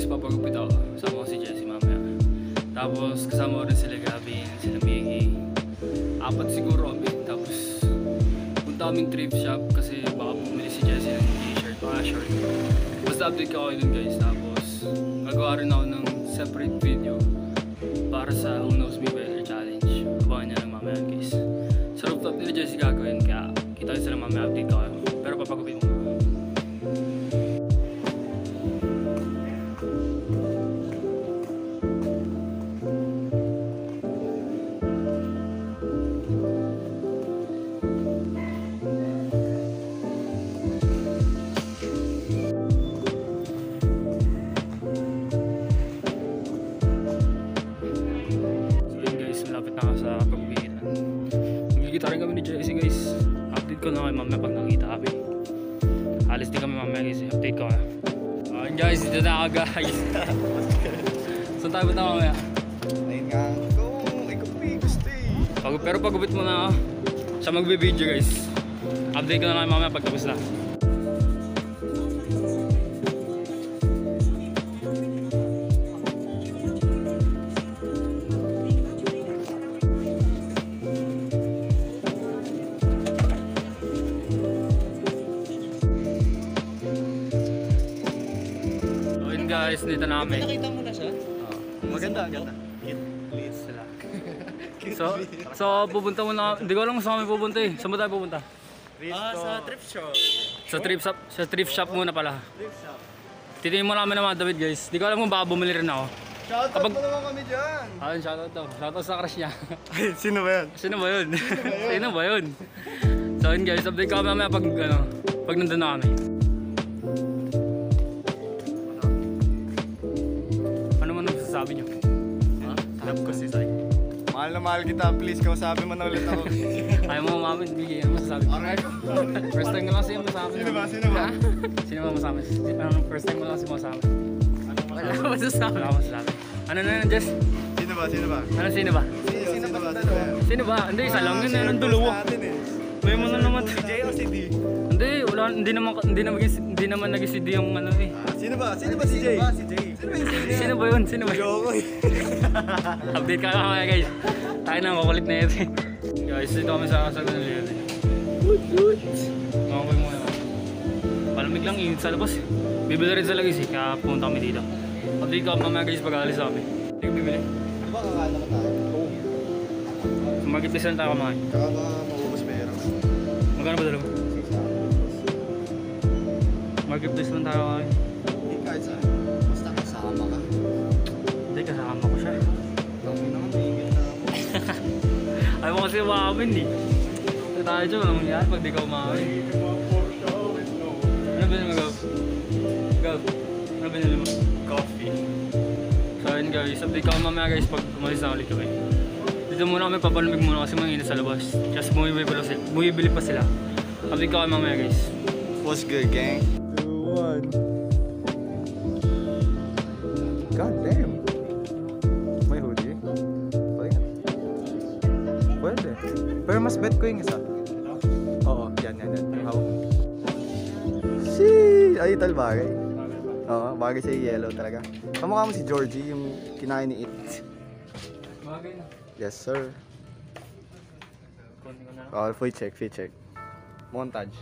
papagupit ako. Kasama ko si Jessie mamaya. Tapos kasama ko rin sila Gavin, sila Miggy. 4 siguro kami. Tapos punta kaming thrift shop kasi baka bumili si Jessie ng t-shirt, mga short. Basta update ko kayo dun guys. Tapos gagawa rin ako ng separate video para sa Who Knows Me Better Challenge. Abangan niya lang mamaya guys. Sa rooftop nila Jessie gagawin, kaya kita ko sila mamaya, update ko kayo. Pero papagupit mo. Magkikita rin kami ni Jessie guys. Update ko na kayo mamaya pag nakita kami. Alis din kami mamaya guys. Update ko kayo. Alright guys, dito na ako guys. Saan tayo punta mamaya? Ayun nga. Pero pagupit mo na ako. Siya magbe-video guys. Update ko na kayo mamaya pag tapos na. Guys, dito na kami. Nakita mo na siya? Maganda, ganda. Please sila. So pupunta muna. Hindi ko alam kung saan kami pupunta eh. Saan ba tayo pupunta? Sa thrift shop. Sa thrift shop muna pala. Thrift shop. Titingin mo namin naman David guys. Hindi ko alam kung baka bumili rin ako. Shoutout mo naman kami dyan. Ayun, shoutout daw. Shoutout sa crush niya. Sino ba yan? Sino ba yun? Sino ba yun? So yun guys, update ko kami mamaya pag nandun na kami. Sabi niyo. Love ko si Sai. Mahal na mahal kita, please kausapin mo na ulit ako. Ayaw mo mamin, bigyan mo masasabi ko. First time ko lang siya masasabi. Sino ba? Sino ba? Sino ba masasabi? First time ko lang siya masasabi. Wala ko masasabi. Wala ko masasabi. Ano na yun, Jess? Sino ba? Sino ba? Ano, sino ba? Sino ba? Sino ba? Hindi, isa lang yun, yung dalawa. May mo na naman. Si Jay o si D? Hindi, wala, hindi naman naging si D yung ano eh. Sino ba? Sino ba si Jay? Si Jay. Sino ba yun? Sino ba yun? Joko eh. Update ka kaya guys. Tayo na, makulit na yun. Guys, dito kami sa kasagot ng liyan. Makakoy mo naman. Palamig lang, init sa labas. Bibili rin sa lagis eh, kaya pumunta kami dito. Update ka mamaya guys pag alis kami. Hindi ko bibili. Di ba kakain naman tayo? Oo. So marketplace lang tayo kumain. Kaka maubos pera. Magkano ba dalawa? Marketplace lang tayo kumain. Hindi kahit saan. Basta kasama ka. Hindi, kasama ko siya. Kami naman, tingin na ako. Ayaw mo kasi umamin eh. Ito tayo dyan, walang mangyari pag di ka umamin. Ano binili mo, Gav? Gav, ano binili mo? Coffee. So yun guys, update ka mamaya guys pag umalis na ulit kami. Dito muna kami, papalamig muna kasi mainit sa labas. Just bumibili pa sila. Update ka mamaya guys. What's good, gang? 2, 1. God damn. May hoodie. Pwede. Pero mas bet ko yung isa. Oo, yan. Yung hawak. Sheesh! Ay, tal bagay. Oo, bagay sa yellow talaga. Kamukha mo si Georgie, yung kinain ni It. Bagay na. Yes, sir. Konti ko na. Oh, free check. Montage.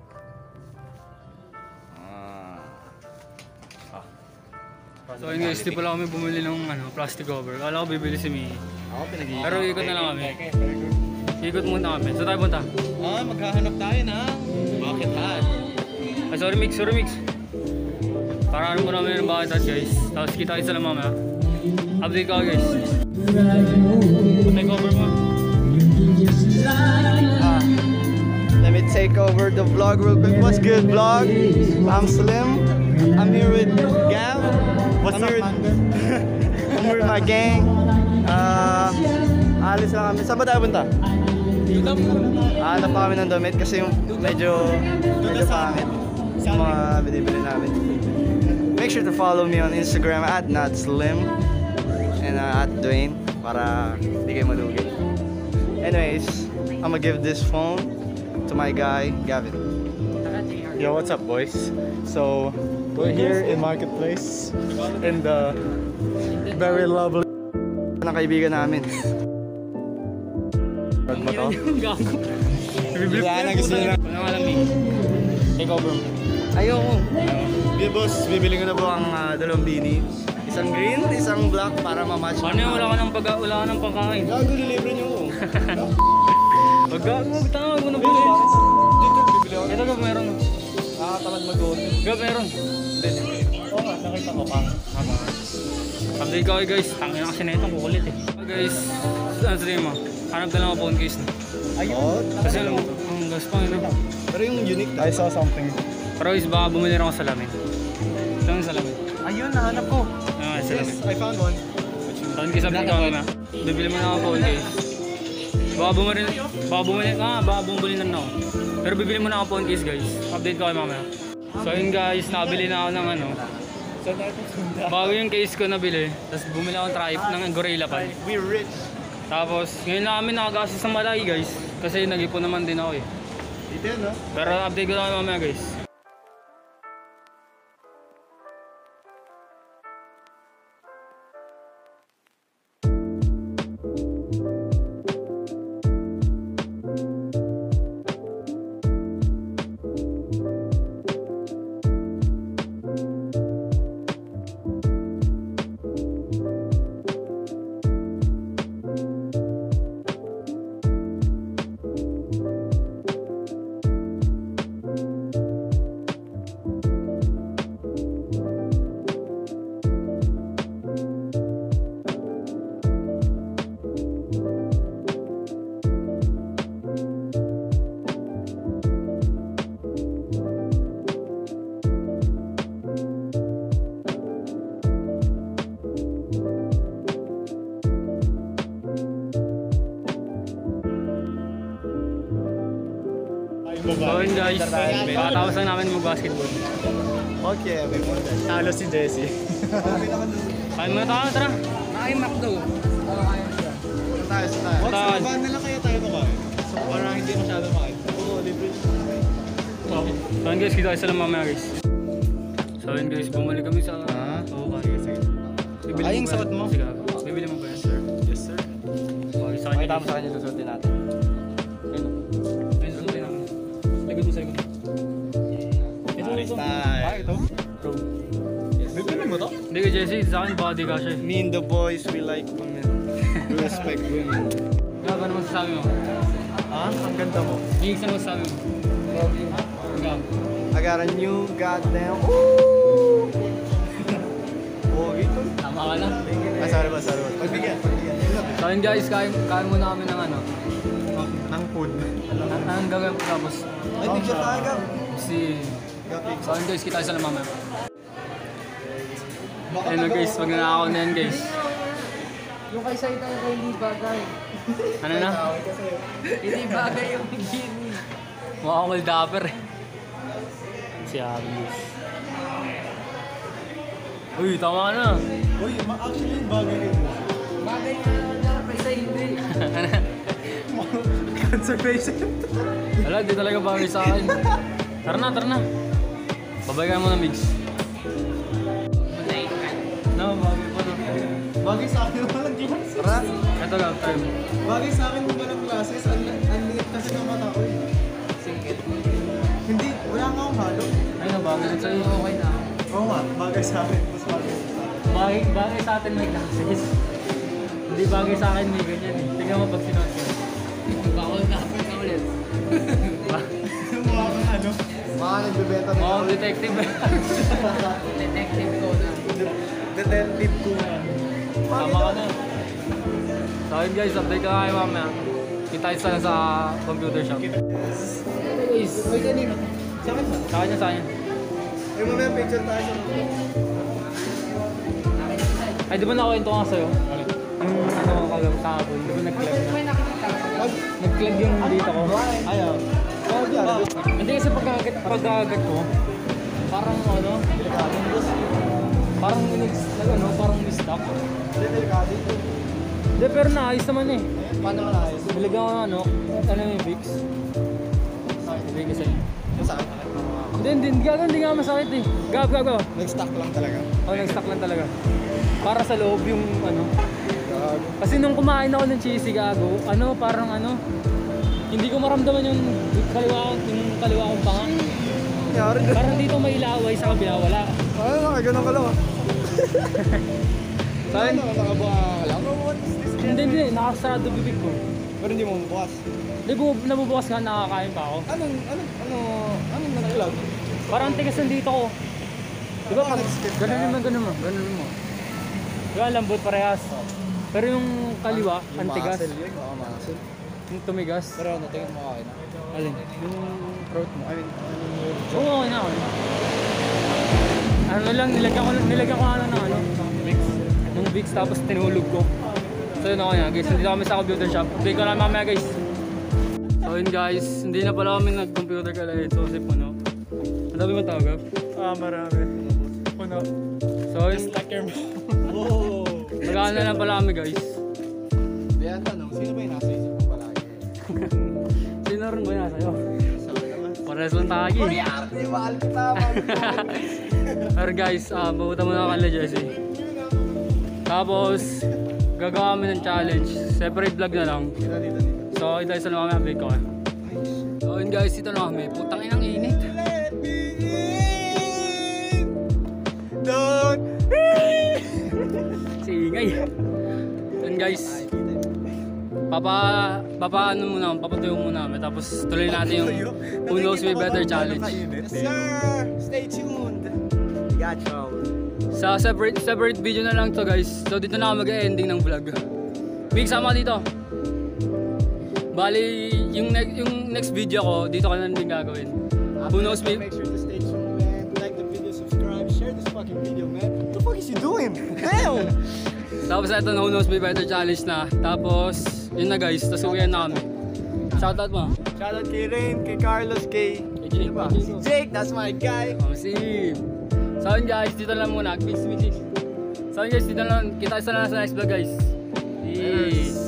So yun guys, di pala kami bumili ng plastic cover. Kala ko bibili si Mii. Ako pinag-iikot. Pero ikot na lang kami. Ikot muna kami. So tayo punta. Maghahanap tayo ng bucket hat. Ay, sorry mix. Para ano muna kami ng bucket hat guys. Tapos kita kayo sa mamaya. Update ka guys. Punta yung cover mo. Let me take over the vlog real quick. What's good, vlog? I'm Slim. I'm here with Gav. I'm here with my gang. Alis lang kami. Saan ba tayo punta? Hanap pa kami ng damit kasi yung medyo pangit yung mga binibili namin. Make sure to follow me on Instagram at @notslim and @Dwayne para hindi kayo malugi. Anyways, I'm gonna give this phone to my guy, Gavin. Yo, what's up, boys? So, We're here in Marketplace in the very lovely ng kaibigan namin. Pag mo to. Gago. Wala na gusto nila. Walang alamig. Ikaw bro. Ayoko. Boss, bibili ko na po ang dalawang bini. Isang green, isang black para ma-match. Ano yung wala ka ng pagkain? Gago, deliver niyo ko. Wag tawag mo na bili. Dito, bibili ako. Ito Gab, meron. Nakakatamad mag-order. Gab, meron. Oo nga, nakita ko pa. Update ko kayo guys. Tangin na kasi na itong kukulit eh. Guys, ano sabihin mo? Hanap na lang ako phone case na. Ayun. Kasi alam mo, ang gas pang ino. Pero yung unique I saw something. Pero guys, baka bumili rin ako sa salamin. Ito yung salamin. Ayun, nahanap ko. Ano salamin? I found one. Phone case update ko na. Bibili mo na ako phone case. Baka bumili na ako. Pero bibili mo na ako phone case guys. Update ko kayo mamaya. So yun guys, nabili na ako ng ano. Bago yung case ko nabili, tapos bumili ako ng tripe ng Gorilla Pad. We're rich. Tapos ngayon lang kami nakagastos ng malaki guys. Kasi nag-ipon naman din ako eh. Dito, no? Pero update ko na kayo mamaya guys. So yun guys, pakatapos lang namin mag-basketball. Okay, may more than. Talo si Jessie. Kain muna tayo, tara. Kain McDo. Tayo. Tayo. Saan na lang kaya tayo kumain? So, parang hindi masyado makain. Oo, libre. So yun guys, kita isa lang mamaya guys. So yun guys, bumalik kami sa... Oo, kaya sige. Bibili Ay, yung ba yan? suot mo? Sige, bibili mo ba yan sir? Yes, sir. Okay, sa kanya Pakita mo guys. sa kanya, susutin natin. Ayun. Ayun, susutin namin. Likod mo sa likod. Ito Paris ito. time. Ah, ito? Bro. Bibili mo to? Hindi ka Jesse, sa akin body ka siya eh. Me and the boys, we like women. We respect women. Gab, ano masasabi mo? Ah, ang ganda mo. Higgs, ano masasabi mo? Gab. I got a new goddamn. Ooh! Pogi to. Tama ka na. Sorry ba. Pagbigyan. So yun guys, kain muna kami ng ano. Ang food. Ang gagawin ko tapos Ay, picture tayo, Gab. si... So yun guys, kita isa lang mamaya. Ayun na guys, pag nanakaw na yan guys. Yung kay Saita yung kay hindi bagay. Ano na? Hindi bagay yung bikini. Mukha akong dapper eh. Si Abby guys. Uy, tama ka na. Uy, actually, bagay rin mo. Bagay nga naman na, kaysa hindi. Conservation. Wala, di talaga bagay sa akin. Tara na. Babay ka muna, Migs. No, bagay pa na. Bagay sa akin walang glasses. Tara. Ito lang, time. Bagay sa akin walang glasses. Ang liit kasi ng mata ko. Single. Hindi, wala nga akong halo. Ayun na, bagay rin sa'yo. Okay na. Oo nga, bagay sa akin. Mas bagay. Bagay sa atin may glasses. Hindi bagay sa akin may ganyan eh. Tingnan mo pag sinuot ko. Bawal na ako na ulit. Mukha kang ano. Mga nagbebenta na. Oh, detective. Detective ko na. Detective ko nga. Tama ka na. So yun guys, update ka kayo mamaya. Kita isa na sa computer shop. Guys, may kanina. Sa akin ba? Sa kanya. Ay, mamaya picture tayo sa Ay, di ba nakwento ko nga sa'yo? Yung ano kahapon, di ba nag-clag na? May nakikita ko. Nag-clag yung dito ko. Ayaw. Oh, diyan. Hindi kasi pagkagat ko, parang ano, parang parang mistock. Hindi, delikado ito. Hindi, pero naayos naman eh. Paano ka naayos? Bilagyan ko ano yung Vicks. Ibigay sa'yo. Sa akin. Hindi nga masakit eh. Gab. Nag-stock lang talaga. Oh, nag-stock lang talaga. Para sa loob yung ano. Kasi nung kumain ako ng cheesy gago, parang hindi ko maramdaman yung kaliwa kong panga. Nangyari doon. Parang dito may laway sa kabila, wala. Ganun ka lang ah. Saan? Nakabuka ka lang? What is this? Hindi, nakasarado bibig ko. Pero hindi mo mabukas. Hindi, nabubukas nga, nakakain pa ako. Anong nag-vlog? Parang tigas nandito ko. Di ba? Nag-skip ka? Ganun mo. Di ba, lambot parehas. Pero yung kaliwa, ang tigas. Muscle yun, baka muscle. Yung tumigas. Pero tingin mo okay na. Alin? Yung throat mo, I mean, Oo, okay na. Nilagyan ko ng Vicks. Yung Vicks, tapos tinulog ko. So yun, okay na guys. Nandito kami sa computer shop. Update ko lang mamaya guys. So yun guys, hindi na pala kami nag-computer ka lang ito kasi puno. Ang dami mo tawag? Marami. Puno. So yun, like your Whoa! magkano na lang pala kami guys. Kaya tanong, sino ba yung nasa isip mo palagi? Sino rin ba yun sa'yo? Sabi naman. Parehas lang tagi. Arte, mahal kita, Pero guys, mabuta muna kala Jesse. Tapos, gagawa kami ng challenge. Separate vlog na lang. Dito. So, ito isa lang kami update ko. So yun guys, ito na kami. Putang inang init. Let me in. Don't Si Ingay. Yun guys. Papatuyo muna kami. Tapos tuloy natin yung Who Knows Me Better Challenge. Yes sir! Stay tuned! Gotcha! Sa separate video na lang to guys. So dito na ako mag-ending ng vlog. Big sama dito. Bali, yung next video ko, dito ka na din gagawin. Who Knows Me? Make sure to stay tuned, man. Like the video, subscribe, share this fucking video, man. What the fuck is you doing? Damn! Tapos ito na Who Knows Me Better Challenge na. Tapos, yun na guys. Tapos uwihan na kami. Shoutout mo. Shoutout kay Rain, kay Carlos, kay Jake. Si Jake, that's my guy. Si So yun guys, dito lang muna. Peace. So yun guys, dito lang. Kita sa next vlog guys. Peace.